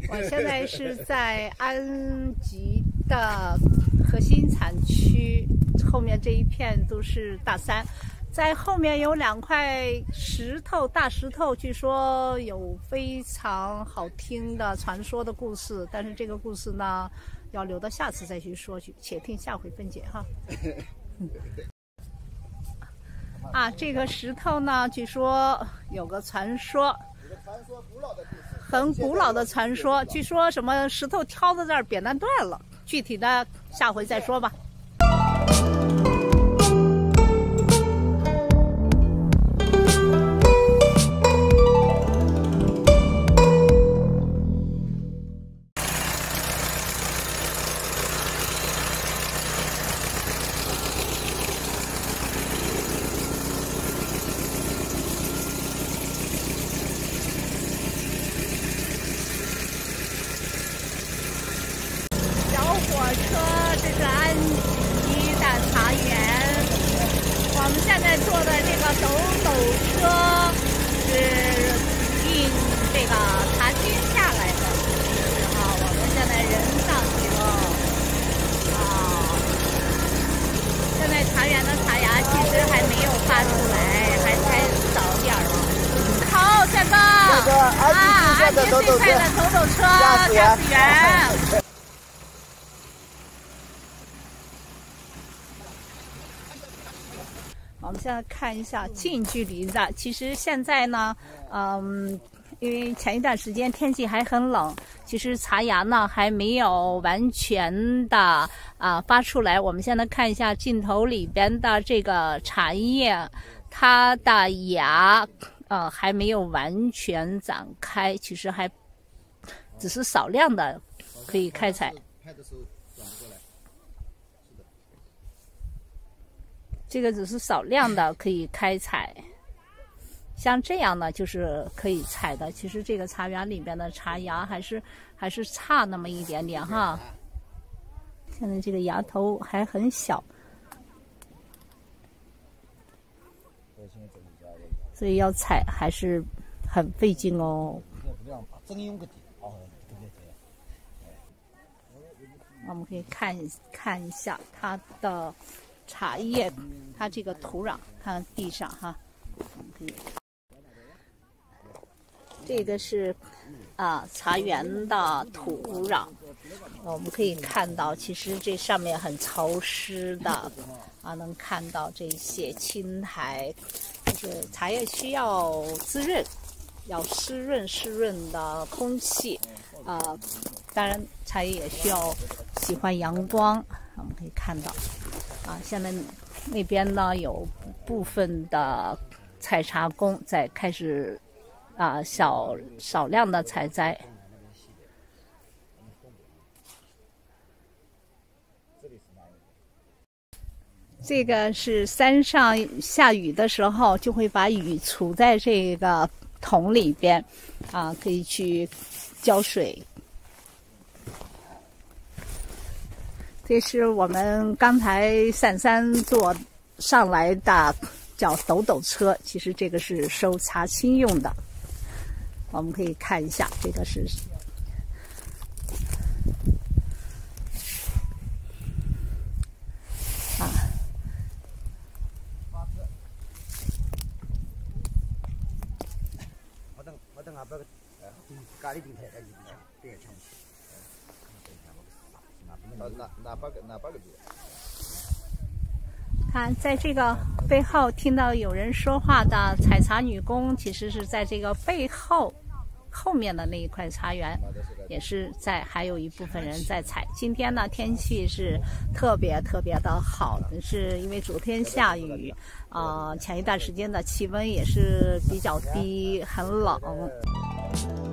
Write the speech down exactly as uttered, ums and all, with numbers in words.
我现在是在安吉的核心产区，后面这一片都是大山，在后面有两块石头，大石头，据说有非常好听的传说的故事，但是这个故事呢，要留到下次再去说去，且听下回分解哈。嗯啊，这个石头呢，据说有个传说，很古老的传说，据说什么石头挑到这儿扁担断了，具体的下回再说吧。火车，这是安吉的茶园。我们现在坐的这个斗斗车是运这个茶菌下来的。啊，我们现在人上去了。啊，现在茶园的茶芽其实还没有发出来，还才早点儿。好，帅哥！啊，安吉最快的斗斗车驾驶员。我们现在看一下近距离的。其实现在呢，嗯，因为前一段时间天气还很冷，其实茶芽呢还没有完全的啊、呃、发出来。我们现在看一下镜头里边的这个茶叶，它的芽呃还没有完全展开，其实还只是少量的可以开采。这个只是少量的可以开采，像这样呢就是可以采的。其实这个茶园里边的茶芽还是还是差那么一点点哈。现在这个芽头还很小，所以要采还是很费劲哦。我们可以看看一下它的茶叶，它这个土壤，看地上哈，我们可以，这个是啊茶园的土壤，我们可以看到，其实这上面很潮湿的啊，能看到这些青苔，就是茶叶需要滋润，要湿润湿润的空气啊，当然茶叶也需要喜欢阳光，我们可以看到。啊，现在那边呢有部分的采茶工在开始啊小少量的采摘。这个是山上下雨的时候，就会把雨储在这个桶里边，啊，可以去浇水。这是我们刚才上山坐上来的叫斗斗车，其实这个是收茶青用的。我们可以看一下，这个是啊，我等我等下把咖喱饼台的别抢。看，在这个背后听到有人说话的采茶女工，其实是在这个背后后面的那一块茶园，也是在还有一部分人在采。今天呢，天气是特别特别的好，是因为昨天下雨，呃，前一段时间的气温也是比较低，很冷。